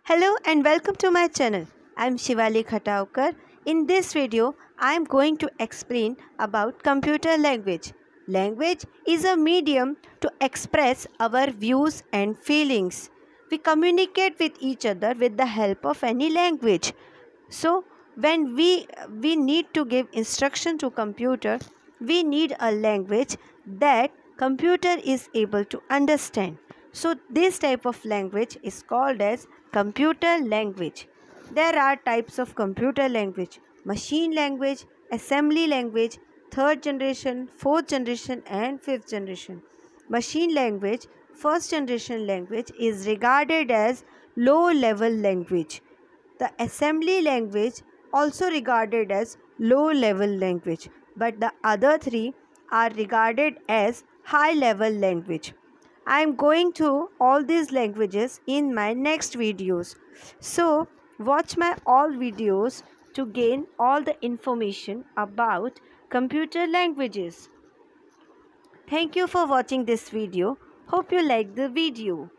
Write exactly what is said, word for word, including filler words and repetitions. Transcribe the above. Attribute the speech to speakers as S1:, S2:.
S1: Hello and welcome to my channel. I am Shivali Khataukar. In this video, I am going to explain about computer language. Language is a medium to express our views and feelings. We communicate with each other with the help of any language. So, when we we need to give instruction to computer, we need a language that computer is able to understand. So this type of language is called as computer language. There are types of computer language: machine language, assembly language, third generation, fourth generation and fifth generation. Machine language, first generation language, is regarded as low level language. The assembly language also regarded as low level language, but the other three are regarded as high level language. I am going to all these languages in my next videos. So watch my all videos to gain all the information about computer languages. Thank you for watching this video. Hope you like the video.